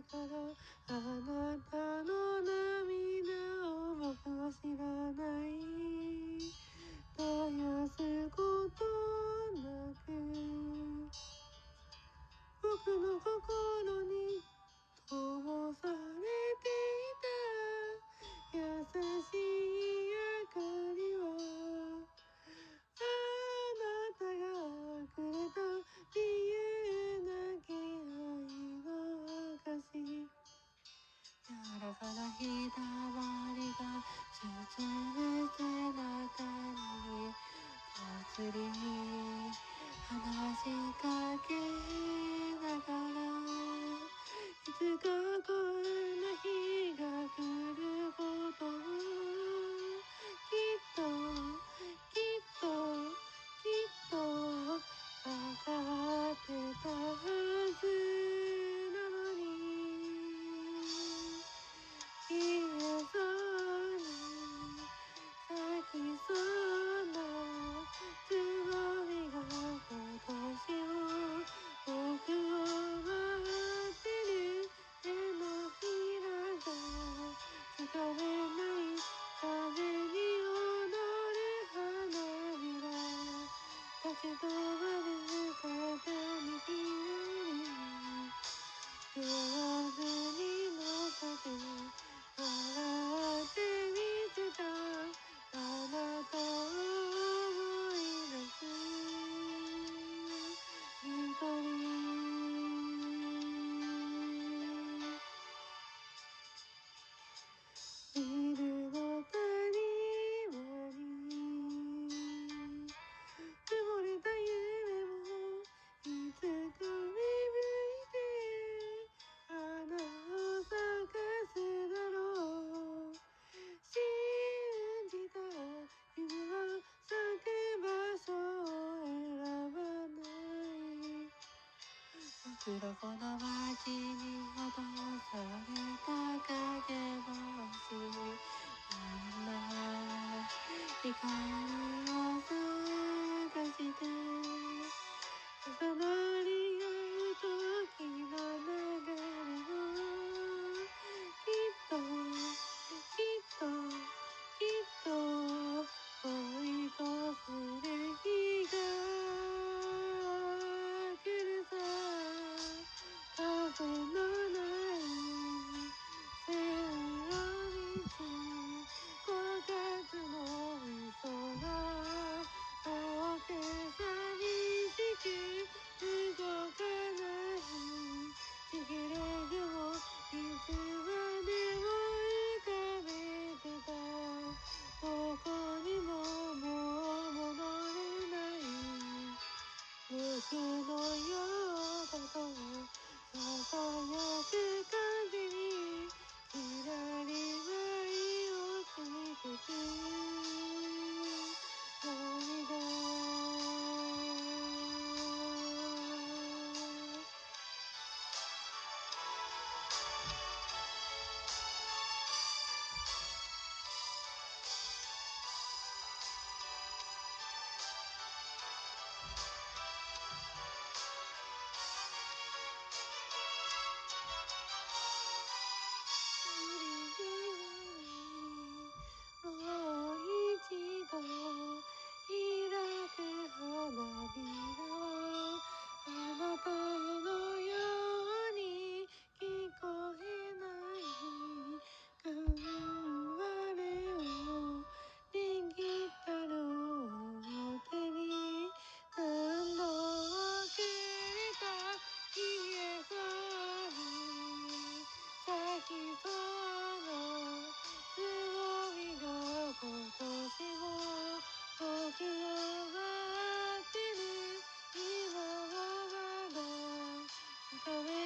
からあなたの涙を僕は知らない。絶やすことなく僕の心に灯されていた優しい明かりはあなたがくれた理由なき愛の証。柔らかなひだまりが包む背中にぽつり話しかけながらいつかこんな日が来ることをきっときっときっとわかってたはずなのに消えそうに咲きそうなつぼみが今年も僕を待ってる手のひらがつかめない風に踊る花びら立ち止まる肩にひらり上手に乗せて笑ってみせたあなたを思い出す一人ビルの谷間に埋もれた夢もいつか芽吹いて花を咲かすだろう信じた夢は咲く場所を選ばない僕らこの街に落とされた影星みんな光を探して重なり合う時の流れをきっときっときっと追い越せる日が来るさ風のない線を道焦がずの空大手寂しく動かないちぎれ雲いつまでも浮かべてたどこにももう戻れない僕のよだと囁く風にひらり舞い落ちてく涙もう一度開く花びらはあなたのように聞こえない頑張れを握った両手に何度くれか消えそうに咲きそうなつぼみが今年も僕を待ってる今はまだ掴め